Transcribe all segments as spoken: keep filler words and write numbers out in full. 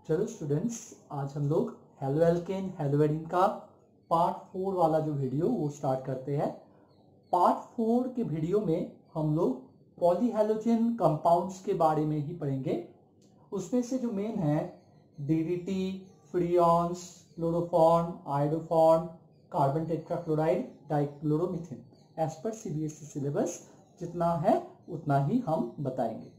चलो स्टूडेंट्स, आज हम लोग हेलो एल्केन हेलो एडिन का पार्ट फोर वाला जो वीडियो वो स्टार्ट करते हैं। पार्ट फोर के वीडियो में हम लोग पॉलीहेलोजन कंपाउंड्स के बारे में ही पढ़ेंगे। उसमें से जो मेन है DDT, freons, chloroform, iodoform, carbon tetrachloride, dichloromethane. As पर सीबीएसई सिलेबस जितना है उतना ही हम बताएंगे।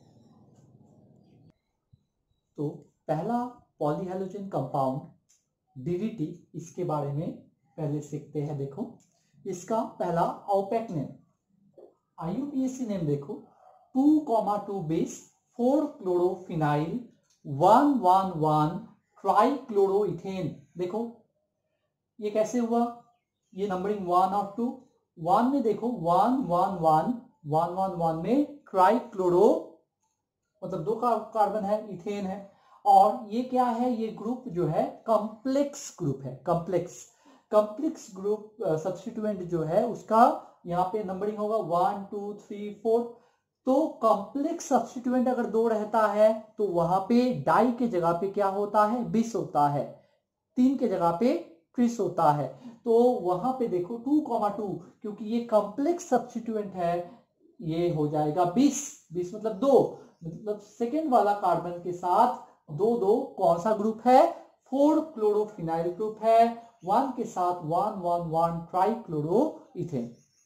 तो पहला पॉलीहेलोजन कंपाउंड डीडीटी, इसके बारे में पहले सीखते हैं। देखो इसका पहला औपैक नेम, आईयूपीएसी नेम देखो, two comma two bis four chlorophenyl one one one trichloroethane. देखो ये कैसे हुआ, ये नंबरिंग वन और टू, वन में देखो one one one one one one में ट्राइक्लोरो मतलब दो कार्बन है, इथेन है। और ये क्या है, ये ग्रुप जो है कॉम्प्लेक्स ग्रुप है। कॉम्प्लेक्स कॉम्प्लेक्स ग्रुप सब्स्टिट्यूएंट जो है उसका यहाँ पे नंबरिंग होगा वन टू थ्री फोर। तो कॉम्प्लेक्स सब्स्टिट्यूएंट अगर दो रहता है तो वहां पे डाई के जगह पे क्या होता है, बिस होता है, तीन के जगह पे ट्रिस होता है। तो वहां पे देखो टू कॉमा टू, क्योंकि ये कॉम्प्लेक्स सब्स्टिट्यूएंट है, ये हो जाएगा बीस। बीस मतलब दो, मतलब सेकेंड वाला कार्बन के साथ दो दो कौन सा ग्रुप है, फोर क्लोरोफिनाइल ग्रुप है। वन के साथ वन वन वन ट्राइक्लोरोइथेन।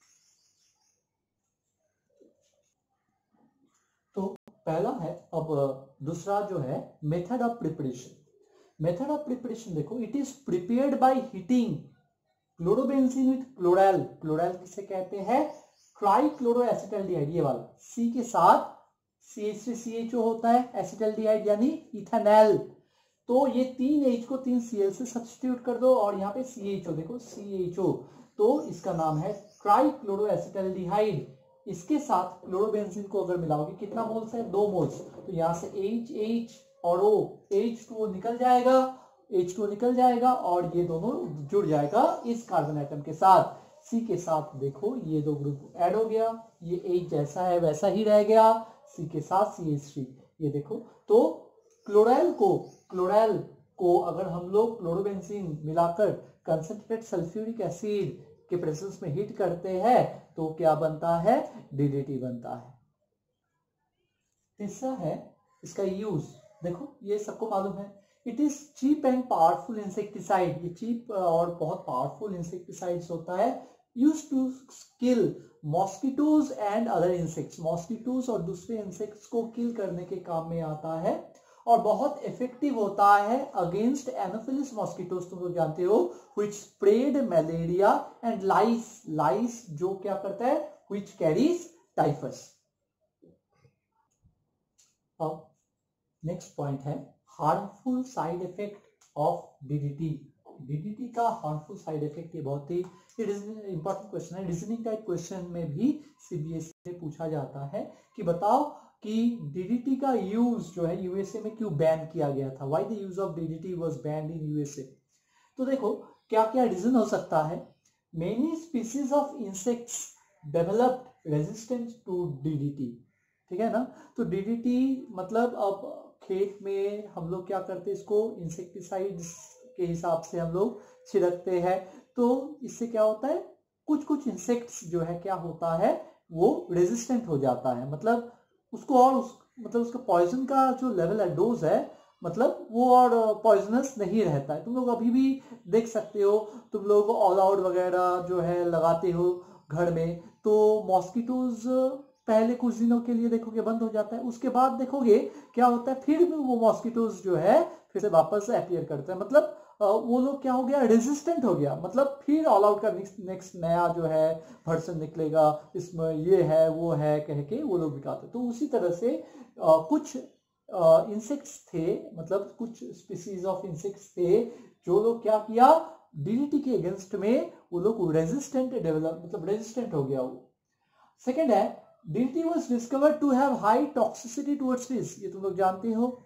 तो पहला है। अब दूसरा जो है method of preparation. Method of preparation देखो, it is prepared by heating chlorobenzene with chloral. Chloral किसे कहते हैं, ट्राइक्लोरोएसिटल्डिहाइड, ये वाला सी के साथ C H three C H O होता है, एसिटल्डिहाइड यानी इथेनॉल। तो ये तीन H को तीन Cl से सब्स्टिट्यूट कर दो और यहाँ पे सी एच ओ देखो सी एच ओ, तो इसका नाम है ट्राइक्लोरोएसिटल्डिहाइड। इसके साथ क्लोरोबेंजीन को अगर मिलाओगे कितना मोल्स है, दो मोल्स। तो यहाँ से H H और O, H टू O निकल जाएगा, H टू O निकल जाएगा और ये दोनों जुड़ जाएगा इस कार्बन एटम के साथ। C के साथ देखो ये दो ग्रुप ऐड हो गया, ये H जैसा है वैसा ही रह गया, C के साथ सी एच थ्री, ये देखो। तो क्लोराइल को क्लोराइल को अगर हम लोग क्लोरोबेंजीन मिलाकर कंसंट्रेटेड सल्फ्यूरिक एसिड के प्रेजेंस में हीट करते हैं तो क्या बनता है, डीडीटी बनता है। तीसरा है इसका यूज। देखो ये सबको मालूम है, it is cheap and powerful insecticide. ये चीप और बहुत पावरफुल इंसेक्टिसाइड्स होता है, used to kill mosquitoes and other insects. Mosquitoes और दूसरे इंसेक्ट्स को किल करने के काम में आता है और बहुत इफेक्टिव होता है अगेंस्ट एनोफिलिस मॉस्किटोज। तुम लोग जानते हो which spread malaria and lice. Lice जो क्या करता है, व्हिच कैरीज टाइफस। अब नेक्स्ट पॉइंट है harmful side effect of DDT. DDT का हार्मफुल साइड इफेक्ट, ये बहुत ही इंपॉर्टेंट क्वेश्चन है। रीजनिंग टाइप क्वेश्चन में भी सीबीएसई से पूछा जाता है कि बताओ कि डीडीटी का यूज जो है यूएसए में क्यों बैन किया गया था, why the use of DDT was banned in USA. तो देखो क्या क्या रीजन हो सकता है। Many species of insects developed resistance to DDT, ठीक है ना। तो डीडीटी मतलब अब खेत में हम लोग क्या करते हैं, इसको इंसेक्टिसाइड्स के हिसाब से हम लोग छिड़कते हैं। तो इससे क्या होता है, कुछ कुछ इंसेक्ट्स जो है क्या होता है वो रेजिस्टेंट हो जाता है, मतलब उसको और उस मतलब उसका पॉइजन का जो लेवल है, डोज है, मतलब वो और पॉइजनस नहीं रहता है। तुम लोग अभी भी देख सकते हो, तुम लोग ऑल आउट वगैरह जो है लगाते हो घर में, तो मॉस्किटोज पहले कुछ दिनों के लिए देखोगे बंद हो जाता है, उसके बाद देखोगे क्या होता है, फिर भी वो मॉस्किटोज जो है फिर से वापस अपीयर करते हैं। मतलब वो लोग क्या हो गया, रेजिस्टेंट हो गया, मतलब फिर ऑल आउट का नेक्स्ट नेक्स्ट नया जो है वर्जन निकलेगा, इसमें ये है वो है कह के वो लोग दिखाते। तो उसी तरह से आ, कुछ इंसेक्ट्स थे, मतलब कुछ स्पीसीज ऑफ इंसेक्ट्स थे जो लोग क्या किया, डीडीटी के अगेंस्ट में वो लोग रेजिस्टेंट डेवलप मतलब रेजिस्टेंट हो गया वो। सेकेंड है DDT was discovered to have high toxicity towards trees. ये तुम लोग जानते हो,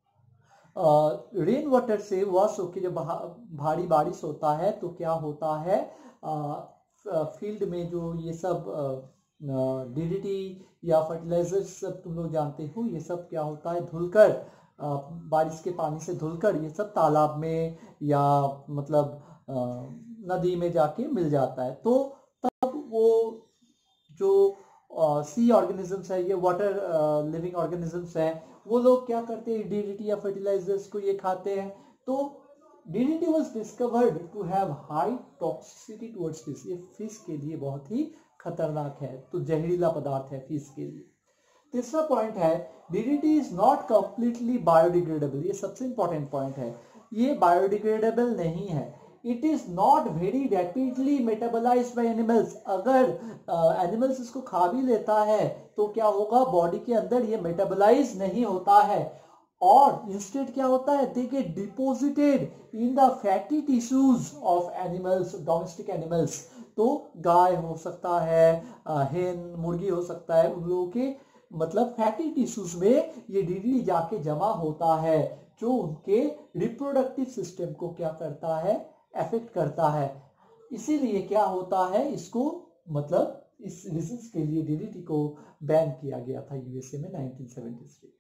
रेन वाटर से वॉश होकर जब भारी बारिश होता है तो क्या होता है, फील्ड में जो ये सब डीडीटी या फर्टिलाइजर्स सब तुम लोग जानते हो, ये सब क्या होता है धुलकर बारिश के पानी से धुलकर ये सब तालाब में या मतलब नदी में जाके मिल जाता है। तो तब वो जो सी ऑर्गेनिजम्स है, ये वाटर लिविंग ऑर्गेनिजम्स है, वो लोग क्या करते हैं, डीडीटी या फर्टिलाइजर्स को ये खाते हैं। तो DDT was discovered to have high toxicity towards fish, ये फिश के लिए बहुत ही खतरनाक है, तो जहरीला पदार्थ है फिश के लिए। तीसरा पॉइंट है DDT is not completely biodegradable, ये सबसे इंपॉर्टेंट पॉइंट है, ये बायोडिग्रेडेबल नहीं है। It is not very rapidly metabolised by animals, अगर एनिमल्स uh, इसको खा भी लेता है तो क्या होगा, बॉडी के अंदर ये मेटाबोलाइज नहीं होता है, और इंस्टेड क्या होता है, they get deposited in the fatty tissues of animals, domestic animals. तो गाय हो सकता है, हेन मुर्गी हो सकता है, उन लोगों के मतलब फैटी टिश्यूज में ये डीडीटी जाके जमा होता है, जो उनके रिप्रोडक्टिव सिस्टम को क्या करता है, अफेक्ट करता है। इसीलिए क्या होता है, इसको मतलब इस रीजंस के लिए डीडीटी को बैन किया गया था यूएसए में नाइनटीन सेवेंटी थ्री।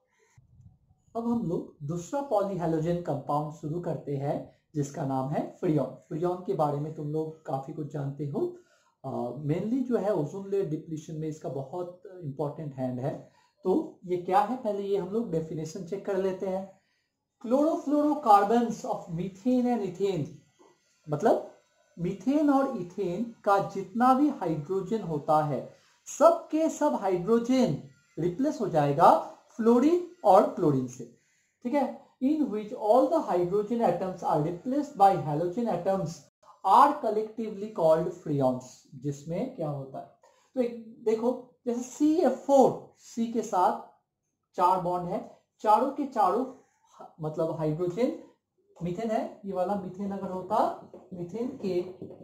अब हम लोग दूसरा पॉलीहैलोजन कंपाउंड शुरू करते हैं जिसका नाम है फ्रियॉन। फ्रियॉन के बारे में तुम लोग काफी कुछ जानते हो, मेनली uh, जो है ओजोन लेयर डिप्लीशन में इसका बहुत इंपॉर्टेंट हैंड है। तो ये क्या है, पहले ये हम लोग डेफिनेशन चेक कर लेते हैं। Chlorofluorocarbons of methane and ethane, methane मीथेन और इथेन का जितना भी हाइड्रोजन होता है, सब के सब हाइड्रोजन रिप्लेस हो जाएगा फ्लोरीन और क्लोरीन से, ठीक है। In which all the hydrogen atoms are replaced by halogen atoms are collectively called freons, जिसमें क्या होता है, तो एक देखो जैसे सी एफ फोर, सी के साथ चार बॉन्ड है, चारों के चारों मतलब हाइड्रोजन, मीथेन है, ये वाला मीथेन अगर होता, मीथेन के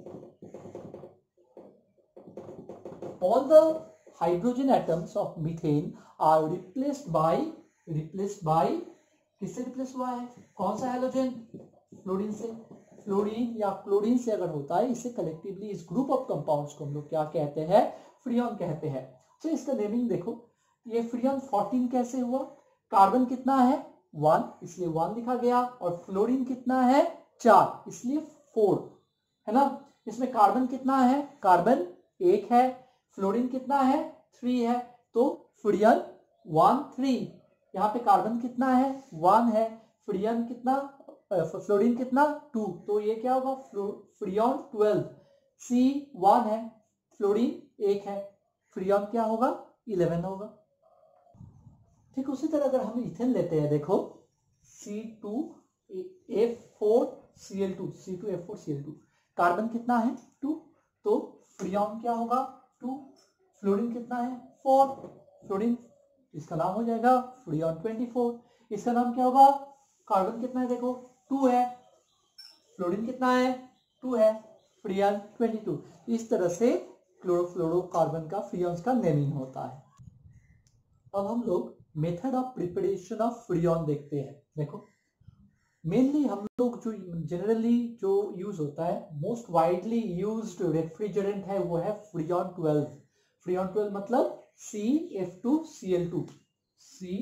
all the hydrogen atoms of methane are replaced by, replaced by, किससे रिप्लेस हुआ है, कौन सा हैलोजन, फ्लोरीन से। फ्लोरीन या क्लोरीन से अगर होता है, इसे कलेक्टिवली इस ग्रुप ऑफ कंपाउंड्स को हम लोग क्या कहते हैं, फ्रियॉन कहते हैं। तो इसका नेमिंग देखो, ये फ्रियॉन फोर्टीन कैसे हुआ, कार्बन कितना है, वन, इसलिए वन लिखा गया, और फ्लोरीन कितना है, चार, इसलिए फोर, है ना। इसमें कार्बन कितना है, कार्बन एक है, फ्लोरीन कितना है, थ्री है, तो फ्रियॉन वन थ्री। यहाँ पे कार्बन कितना है, वन है, फ्रियॉन कितना, फ्लोरीन कितना, टू, तो ये क्या होगा, फ्रियॉन ट्वेल्व। सी वन है, फ्लोरीन एक है, फ्रियॉन क्या होगा, इलेवन होगा। ठीक उसी तरह अगर हम इथेन लेते हैं, देखो C two F four C L two, C two F four C L two, carbon कितना है, टू, तो फ्रियॉन क्या होगा, टू, फ्लोरीन कितना है, फोर, फ्लोरीन इसका नाम हो जाएगा फ्रियॉन ट्वेंटी फोर। इसका नाम क्या होगा, कार्बन कितना है, देखो टू है, फ्लोरीन कितना है, टू है, फ्रियॉन ट्वेंटी टू। इस तरह से क्लोरोफ्लोरोकार्बन का फ्रियॉन्स का नेमिंग होता है। अब हम लोग method of preparation of freon देखते हैं। देखो मेनली हम लोग जो जनरली जो यूज होता है, मोस्ट वाइडली यूज्ड रेफ्रिजरेंट है, वो है फ्रियॉन ट्वेल्व। फ्रियॉन ट्वेल्व मतलब C F two C L two, C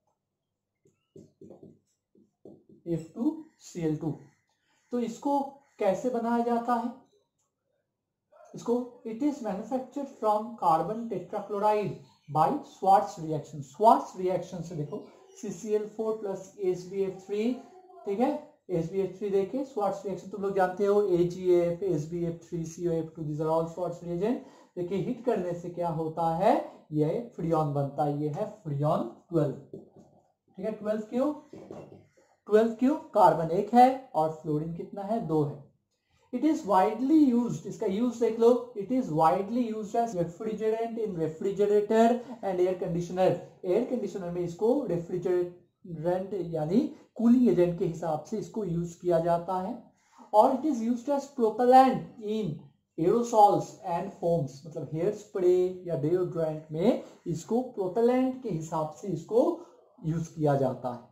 F two C L two. तो इसको कैसे बनाया जाता है, इसको it is manufactured from carbon tetrachloride by Swarts reaction. Swarts reaction से देखो C C L four plus H B F three, ठीक है, एच बी एफ थ्री देके स्वार्ट्ज रिएक्शन तुम लोग जानते हो, A G F, H B F three, C O F two, this are all Swarts reagent. देखिए heat करने से क्या होता है, यह फ्रियॉन बनता है, ये है फ्रियॉन ट्वेल्व, ठीक है। ट्वेल्व क्यों, ट्वेल्व क्यों, कार्बन एक है और फ्लोरीन कितना है, दो है। इट इज वाइडली यूज्ड, इसका यूज देख लो, it is widely used as refrigerant in refrigerator and air conditioner. Air conditioner में इसको रेफ्रिजरेंट यानी कूलिंग एजेंट के हिसाब से इसको यूज किया जाता है। और it is used as propellant in aerosols and foams, मतलब हेयर स्प्रे या डिओड्रेंट में इसको प्रोपेलेंट के हिसाब से इसको यूज किया जाता है।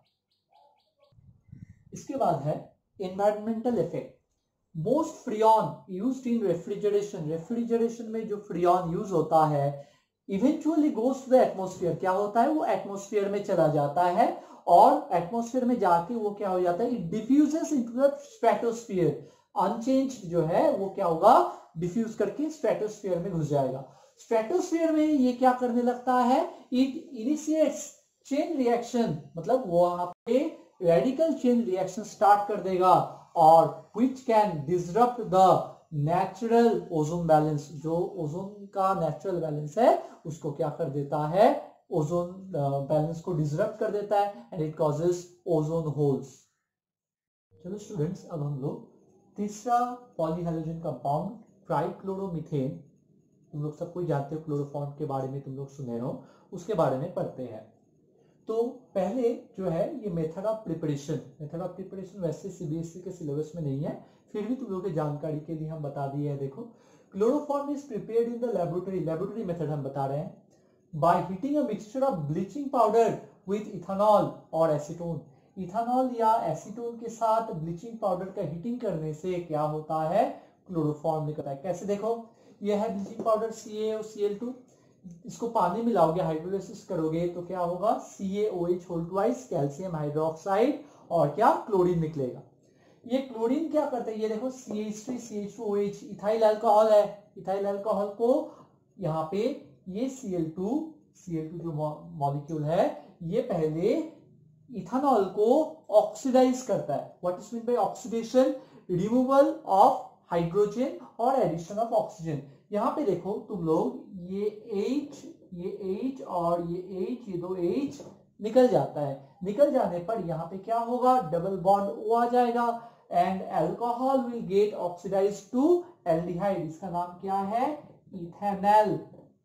इसके बाद है environmental effect. Most freon used in refrigeration, refrigeration में जो फ्रियॉन यूज होता है eventually goes to the atmosphere, क्या होता है, वो एटमॉस्फेयर में चला जाता है और एटमॉस्फेयर में जाके वो क्या हो जाता है, it diffuses into the stratosphere. Unchanged जो है वो क्या होगा, डिफ्यूज करके स्ट्रेटोस्फीयर में घुस जाएगा। स्ट्रेटोस्फीयर में ये क्या करने लगता है, इट इनिशिएट्स चेन रिएक्शन, मतलब वहां पे रेडिकल चेन रिएक्शन स्टार्ट कर देगा और which can disrupt the natural ozone balance. जो ओजोन का नेचुरल बैलेंस है उसको क्या कर देता है, ओजोन बैलेंस को डिसरप्ट कर देता है and it causes ozone holes. चलो स्टूडेंट्स, अब हम लोग तीसरा पॉलीहैलोजन कंपाउंड ट्राइक्लोरोमीथेन, तुम लोग सब कोई जानते हो, क्लोरोफॉर्म के बारे में तुम लोग सुने हो, उसके बारे में पढ़ते हैं। तो पहले जो है ये method of preparation, method of preparation वैसे सीबीएसई के सिलेबस में नहीं है, फिर भी तुम लोगों की जानकारी के लिए हम बता दिए हैं। देखो, chloroform is prepared in the laboratory, laboratory method हम बता रहे हैं, by heating a mixture of bleaching powder with ethanol और एसीटोन। इथेनॉल या एसीटोन के साथ ब्लीचिंग पाउडर का हीटिंग करने से क्या होता है, क्लोरोफॉर्म निकलता है। कैसे, देखो ये है bleaching powder C A O C L two, इसको पानी मिलाओगे, हाइड्रोलाइसिस करोगे तो क्या होगा, C A O H whole twice calcium hydroxide और क्या, क्लोरीन निकलेगा। ये क्लोरीन क्या करता है, ये देखो C H three C H two O H ethyl alcohol है, इथाइल अल्कोहल को यहाँ पे ये C L two C L two जो मॉलिक्यूल है ये पहले इथेनॉल को ऑक्सीडाइज करता है। What is mean by oxidation, removal of hydrogen और एडिशन ऑफ ऑक्सीजन। यहाँ पे देखो तुम लोग, ये H ये H और ये H, ये दो H निकल जाता है, निकल जाने पर यहाँ पे क्या होगा, डबल बॉन्ड O आ जाएगा and alcohol will get oxidise to aldehyde, इसका नाम क्या है, इथेनॉल,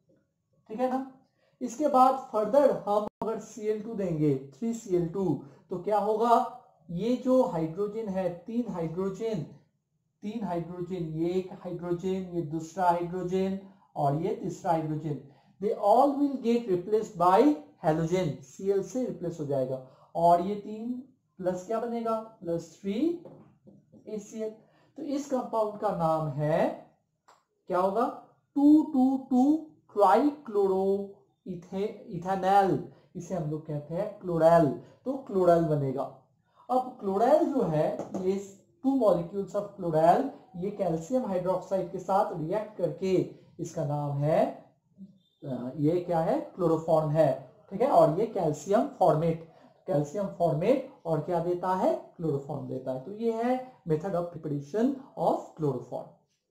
ठीक है ना। इसके बाद फर्दर हम अगर सी एल टू देंगे, थ्री सी एल टू, तो क्या होगा, ये जो हाइड्रोजन है, तीन हाइड्रोजन तीन हाइड्रोजन, ये एक हाइड्रोजन, ये दूसरा हाइड्रोजन और ये तीसरा hydrogen, they all will get replaced by halogen, Cl से रिप्लेस हो जाएगा और ये तीन प्लस क्या बनेगा, plus three A C L. तो इस कंपाउंड का नाम है क्या होगा, two two two trichloro ethanol, इसे हम लोग कहते हैं क्लोरल, तो क्लोरल बनेगा। अब क्लोरल जो है, ये टू मॉलिक्यूल्स ऑफ क्लोरल, ये कैल्शियम हाइड्रोक्साइड के साथ रिएक्ट करके इसका नाम है, ये क्या है, क्लोरोफॉर्म है, ठीक है। और ये कैल्शियम फॉर्मेट, कैल्शियम फॉर्मेट और क्या देता है, क्लोरोफॉर्म देता है। तो ये है method of preparation of chloroform.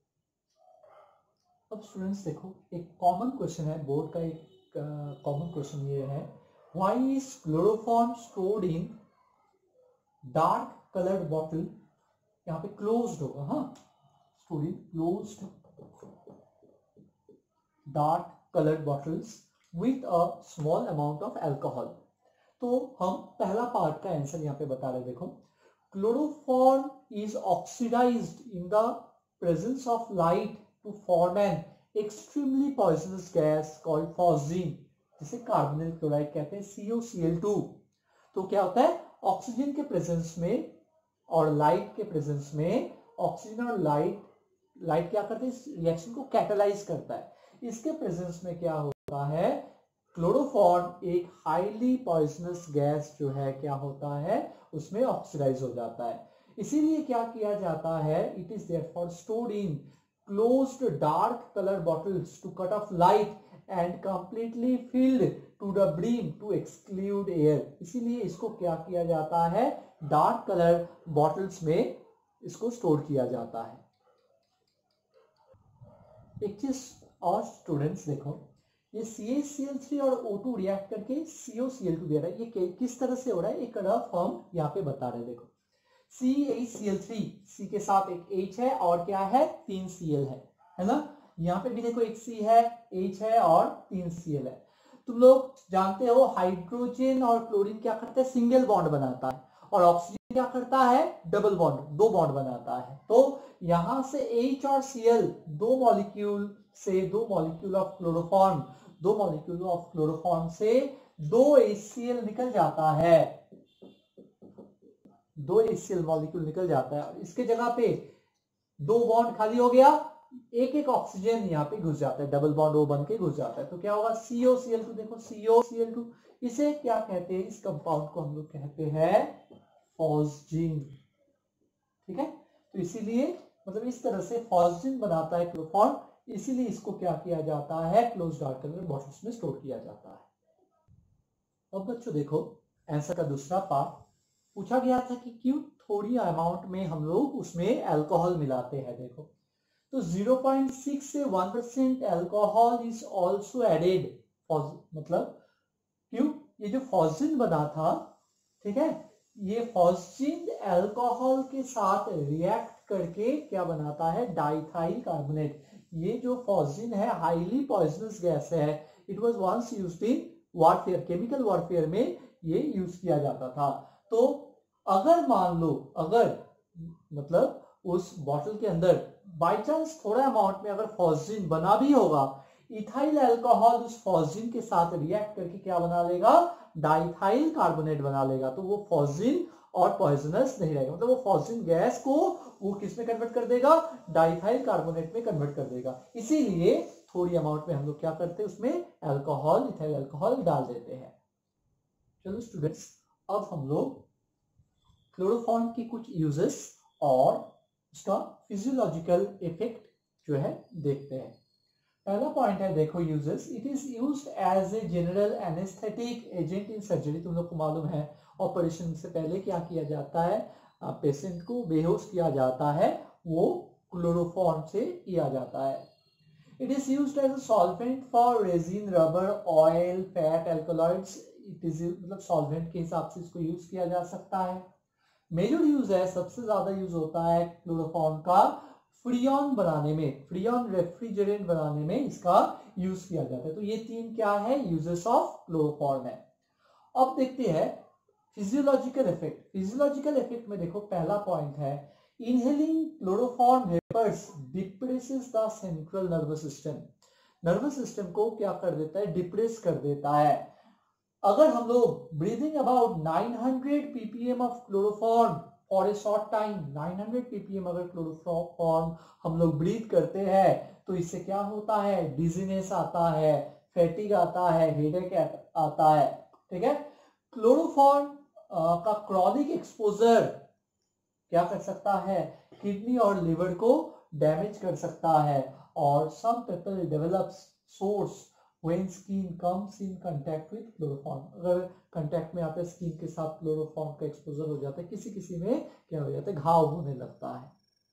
अब स्टूडेंट्स देखो, एक कॉमन क्वेश्चन है, बोर्ड का एक कॉमन क्वेश्चन ये है, why is chloroform stored in dark coloured bottle, यहाँ पे क्लोज्ड होगा, हाँ, stored in closed dark coloured bottles with a small amount of alcohol. तो हम पहला पार्ट का आंसर यहाँ पे बता रहे, देखो, chloroform is oxidised in the presence of light to form an extremely poisonous gas called phosgene, जिसे कार्बोनिल क्लोराइड कहते हैं, सी ओ सी एल टू। तो क्या होता है, ऑक्सीजन के प्रेजेंस में और लाइट के प्रेजेंस में, ऑक्सीजन और लाइट लाइट क्या करते हैं, इस रिएक्शन को कैटालाइज करता है। इसके प्रेजेंस में क्या होता है, क्लोरोफॉर्म एक हाईली पॉइजनस गैस जो है क्या होता है, उसमें ऑक्सीडाइज हो जाता है। इसीलिए क्या किया जाता है, it is therefore stored in closed dark colour bottles to cut off light and completely filled to the brim to exclude air. इसीलिए इसको क्या किया जाता है, डार्क कलर बॉटल्स में इसको स्टोर किया जाता है। एक चीज और स्टूडेंट्स देखो, ये C H C L three और ओ टू रिएक्ट करके सी ओ सी एल टू दे रहा है, ये किस तरह से हो रहा है, एक रफ हम यहाँ पे बता रहे हैं। देखो, C H C L three, C के साथ एक H है और क्या है, तीन Cl है, है ना। यहाँ पे भी देखो एक C है, H है और तीन Cl है। तुम लोग जानते हो हाइड्रोजन और क्लोरीन क्या करते हैं, सिंगल बॉन्ड बनाता है, और ऑक्सीजन क्या करता है, डबल बॉन्ड, दो बॉन्ड बनाता है। तो यहां से H और Cl दो मॉलिक्यूल से, दो मॉलिक्यूल ऑफ क्लोरोफॉर्म, दो मॉलिक्यूल ऑफ क्लोरोफॉर्म से दो HCl निकल जाता है, दो HCl मॉलिक्यूल निकल जाता है, और इसके जगह पे दो बॉन्ड खाली हो गया, एक एक ऑक्सीजन यहाँ पे घुस जाता है, डबल बॉन्ड ओ बन के घुस जाता है। तो क्या होगा, सी ओ सी एल टू, देखो सी ओ सी एल टू, इसे क्या कहते हैं, इस कंपाउंड को हम लोग कहते हैं फॉस्जिन। ठीक है, तो इसीलिए मतलब इस तरह से फॉस्जिन बनाता है क्लोरोफॉर्म, इसीलिए इसको क्या किया जाता है, क्लोज डार्क कलर बॉटल्स में स्टोर किया जाता है। अब बच्चों देखो आंसर का दूसरा पार्ट पूछा गया था कि क्यों थोड़ी अमाउंट में हम लोग उसमें अल्कोहल मिलाते हैं। देखो तो ज़ीरो पॉइंट सिक्स से one percent alcohol is also added, मतलब क्यों, ये जो फॉस्जिन बना था, ठीक है, ये फॉस्जिन अल्कोहल के साथ रिएक्ट करके क्या बनाता है, डाइथाइल कार्बोनेट। ये जो फॉस्जिन है हाईली पॉइजनस गैस है, it was once used in warfare, chemical warfare में ये यूज किया जाता था। तो अगर मान लो अगर मतलब उस बॉटल के अंदर बाय चांस थोड़ा अमाउंट में अगर फॉस्जिन बना भी होगा, इथाइल अल्कोहल उस फॉस्जिन के साथ रिएक्ट करके क्या बना लेगा, डाइथाइल कार्बोनेट बना लेगा। तो वो फॉस्जिन और पॉइजनस नहीं रहेगा, मतलब वो फॉस्जिन गैस को वो किस में कन्वर्ट कर देगा, डाइथाइल कार्बोनेट में कन्वर्ट कर देगा। इसीलिए थोड़ी अमाउंट में हम लोग क्या करते हैं, उसमें अल्कोहल, इथाइल अल्कोहल डाल देते हैं। चलो स्टूडेंट्स, अब हम लोग क्लोरोफॉर्म की कुछ यूजेस और उसका फिजियोलॉजिकल इफेक्ट जो है देखते हैं। पहला पॉइंट है देखो uses, it is used as a general anaesthetic agent in surgery. तुम लोग को मालूम है ऑपरेशन से पहले क्या किया जाता है, पेशेंट को बेहोश किया जाता है, वो क्लोरोफॉर्म से किया जाता है। It is used as a solvent for resin, rubber, oil, fat, alkaloids. It is मतलब सॉल्वेंट के हिसाब से इसको यूज किया जा सकता है। मेजर यूज है, सबसे ज्यादा यूज होता है क्लोरोफॉर्म का फ्रियोन बनाने में, फ्रियोन रेफ्रिजरेंट बनाने में इसका यूज किया जाता है। तो ये तीन क्या है, यूजेस ऑफ क्लोरोफॉर्म है। अब देखते हैं फिजियोलॉजिकल इफेक्ट। फिजियोलॉजिकल इफेक्ट में देखो पहला पॉइंट है, inhaling chloroform vapours depresses the central nervous system. Nervous system को क्या कर देता है, डिप्रेस कर देता है। अगर हम लोग breathing about nine hundred ppm of chloroform for a short time, nine hundred ppm अगर क्लोरोफॉर्म हम लोग ब्रीथ करते हैं तो इससे क्या होता है, डिजीनेस आता है, फैटिग आता है, हेडेक आता है। ठीक है, क्लोरोफॉर्म का क्रॉनिक एक्सपोजर क्या कर सकता है, किडनी और लिवर को डैमेज कर सकता है। और some people develops sores when skin comes in contact with chloroform। अगर कंटेक्ट में आते स्किन के साथ क्लोरोफॉर्म का एक्सपोजर हो जाता है, किसी किसी में क्या हो जाता है, घाव होने लगता है।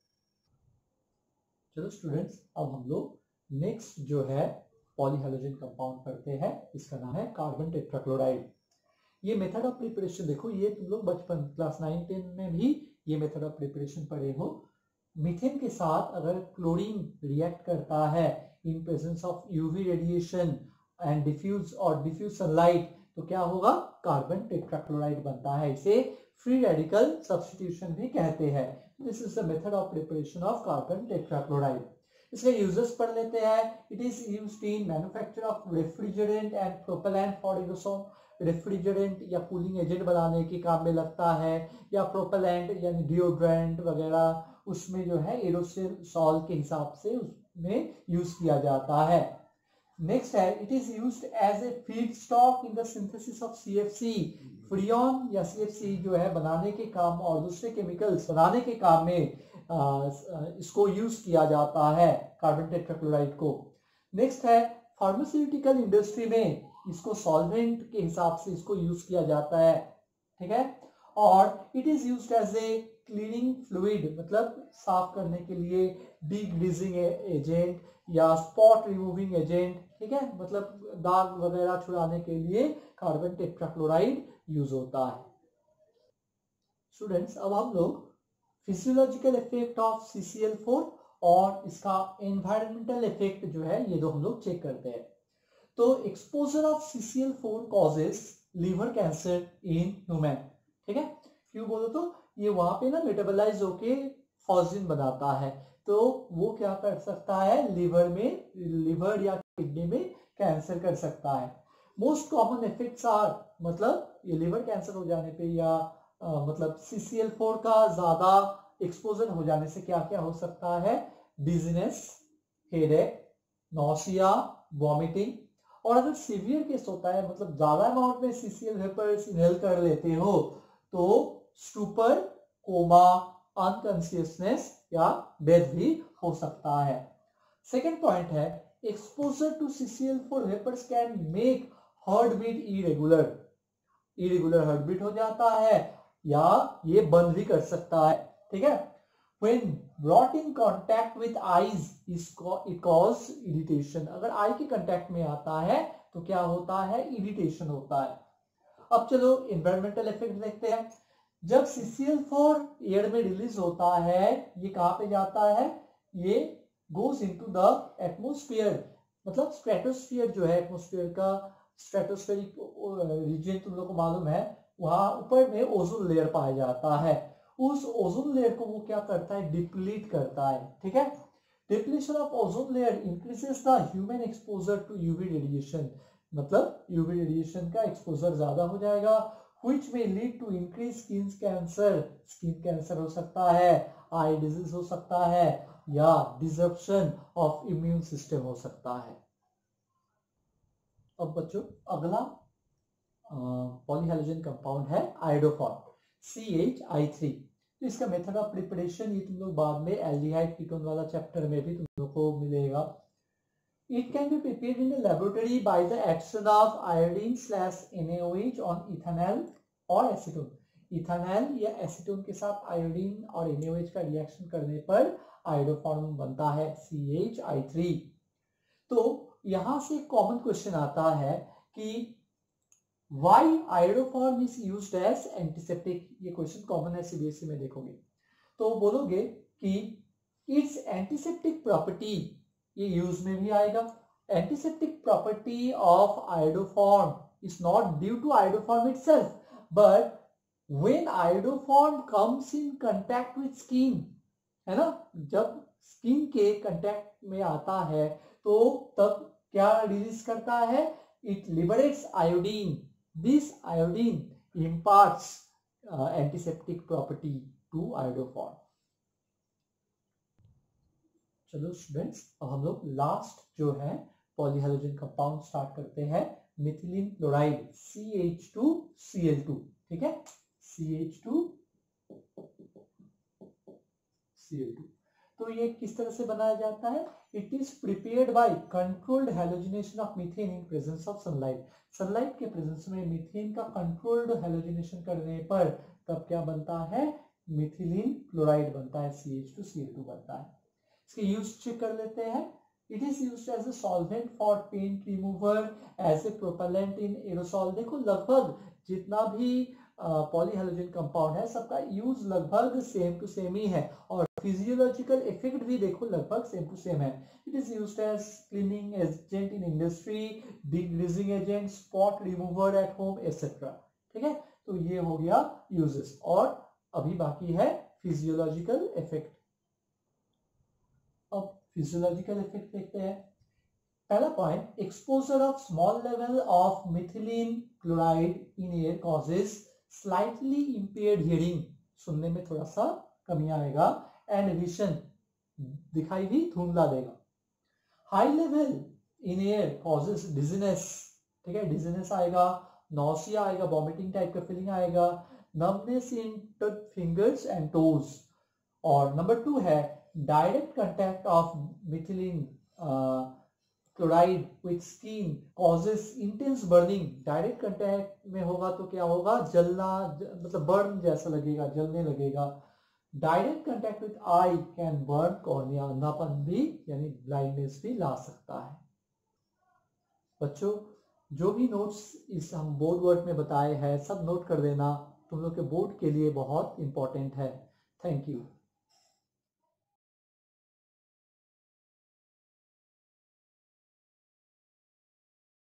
चलो स्टूडेंट्स, अब हम लोग नेक्स्ट जो है पॉलीहेलोजन कंपाउंड पढ़ते हैं, इसका नाम है कार्बन टेट्राक्लोराइड। ये मेथड ऑफ प्रिपरेशन देखो, ये तुम लोग बचपन क्लास नाइन टेन में भी ये मेथड ऑफ प्रिपरेशन पढ़े हो। मीथेन के साथ अगर क्लोरीन रिएक्ट करता है in presence of UV radiation and diffuse और डिफ्यूज सनलाइट, तो क्या होगा, कार्बन टेट्राक्लोराइड बनता है। इसे फ्री रेडिकल सब्स्टिट्यूशन भी कहते हैं। This is the method of preparation of carbon tetrachloride. इसके यूजेस पढ़ लेते हैं। It is used in manufacture of refrigerant and propellant for aerosol. Refrigerant या कूलिंग एजेंट बनाने के काम में लगता है, या प्रोपेलेंट यानी डिओड्रेंट वगैरह, उसमें जो है एरोसोल के हिसाब से उसमें यूज किया जाता है। नेक्स्ट है, it is used as a feedstock in the synthesis of CFC. Freon या सीएफसी जो है बनाने के काम और दूसरे केमिकल्स बनाने के काम में आ, इसको यूज किया जाता है, कार्बन टेट्राक्लोराइड को। नेक्स्ट है, फार्मास्यूटिकल इंडस्ट्री में इसको सॉल्वेंट के हिसाब से इसको यूज किया जाता है। ठीक है, और it is used as a cleaning fluid, मतलब साफ करने के लिए, डीग्रीजिंग एजेंट या स्पॉट रिमूविंग एजेंट। ठीक है, मतलब दाग वगैरह छुड़ाने के लिए कार्बन टेट्राक्लोराइड यूज होता है। स्टूडेंट्स, अब हम लोग physiological effect of C C L four और इसका एनवायरमेंटल इफेक्ट जो है ये दो हम लोग चेक करते हैं। तो exposure of C C L four causes liver cancer in human. ठीक है, क्यों बोलो तो ये वहां पे ना मेटाबोलाइज होके फॉस्जिन बनाता है, तो वो क्या कर सकता है, लिवर में, लिवर या किडनी में कैंसर कर सकता है। मोस्ट कॉमन इफेक्ट्स आर, मतलब ये लिवर कैंसर हो जाने पे या आ, मतलब सी सी एल फोर का ज्यादा एक्सपोजर हो जाने से क्या क्या हो सकता है, डिजीनेस, हेडेक, नौसिया, वॉमिटिंग। और अगर सीवियर केस होता है, मतलब ज्यादा अमाउंट में सीसीएल वेपर्स इनहेल कर लेते हो, तो स्टूपर, कोमा, अनकॉन्शियसनेस या डेथ भी हो सकता है। सेकेंड पॉइंट है, exposure to CCL four vapours can make heart beat irregular. Irregular heart beat हो जाता है या ये बंद भी कर सकता है, ठीक है। When brought in contact with eyes, it cause irritation। अगर आई के कांटेक्ट में आता है तो क्या होता है, इरिटेशन होता है। अब चलो एनवायरमेंटल इफेक्ट देखते हैं। जब C C L four air में रिलीज होता है, ये कहां पे जाता है, ये गोज इनटू द एटमोस्फियर, मतलब स्ट्रेटोस्फियर जो है एटमोस्फियर का स्ट्रेटोस्फेरिक रीजन तुम लोग को मालूम है, वहां ऊपर में ओजोन लेयर पाया जाता है। उस ओजोन लेयर को वो क्या करता है, डिप्लीट करता है, ठीक है। Depletion of ozone layer increases the human exposure to UV radiation, मतलब यूवी रेडिएशन का एक्सपोजर ज्यादा हो जाएगा, which may lead to increased skin cancer। Skin cancer हो सकता है, आई डिजीज हो सकता है, या डिसरप्शन ऑफ इम्यून सिस्टम हो सकता है। अब बच्चों अगला पॉलीहैलोजन कंपाउंड है iodoform, C H I three. तो इसका मेथड ऑफ प्रिपरेशन ये तुम लोग बाद में एल्डिहाइड कीटोन वाला चैप्टर में भी तुम लोग को मिलेगा। It can be prepared in the laboratory by the action of iodine slash N A O H on ethanol और एसीटोन। इथानॉल या एसीटोन के साथ आयोडीन और N A O H का रिएक्शन करने पर आयोडोफॉर्म बनता है सी एच आई थ्री। तो यहां से कॉमन क्वेश्चन आता है कि why iodoform is used as antiseptic। ये क्वेश्चन कॉमन है सीबीएसई में, देखोगे तो बोलोगे कि इट्स एंटीसेप्टिक प्रॉपर्टी, ये यूज में भी आएगा। Antiseptic property of iodoform is not due to iodoform itself, but when iodoform comes in contact with skin, है ना, जब स्किन के कांटेक्ट में आता है तो तब क्या रिलीज करता है, it liberates iodine. This iodine imparts uh, antiseptic property to iodoform। चलो स्टूडेंट्स, अब हम लोग लास्ट जो है पॉलीहैलोजन कंपाउंड स्टार्ट करते हैं, methylene chloride C H two C L two, ठीक है, C H two C L two. तो ये किस तरह से बनाया जाता है, it is prepared by controlled halogenation of methane in presence of sunlight. Sunlight के प्रेजेंस में मीथेन का कंट्रोल्ड हैलोजिनेशन करने पर तब क्या बनता है, मिथिलीन क्लोराइड बनता है, C H two C L two बनता है। इसके यूज चेक कर लेते हैं। It is used as a solvent for paint remover, as a propellant in aerosol. देखो लगभग जितना भी पॉलीहैलोजन कंपाउंड है सबका यूज लगभग सेम टू सेम ही है, और फिजियोलॉजिकल इफेक्ट भी देखो लगभग सेम टू सेम है। It is used as cleaning agent in industry, degreasing agent, spot remover at home etcetera, ठीक है। तो ये हो गया यूजेस, और अभी बाकी है फिजियोलॉजिकल इफेक्ट। अब फिजियोलॉजिकल इफेक्ट देखते हैं। पहला point, exposure of small level of methylene chloride in air causes slightly impaired hearing, सुनने में थोड़ा सा कमी आएगा, एंड विजन, दिखाई भी धुंधला देगा। High level in air causes dizziness, ठीक है, डिजीनेस आएगा, नॉसिया आएगा, वॉमिटिंग टाइप का फीलिंग आएगा, nervousness in fingers and toes. और नंबर टू है direct contact of methylene chloride with skin causes intense burning. Direct contact में होगा तो क्या होगा, जलना, मतलब बर्न जैसा लगेगा, जलने लगेगा। Direct contact with eye can burn cornea, अंधापन भी यानी ब्लाइंडनेस भी ला सकता है। बच्चों जो भी नोट्स इस हम बोर्ड वर्क में बताए हैं सब नोट कर देना, तुम लोग के बोर्ड के लिए बहुत इंपॉर्टेंट है। Thank you.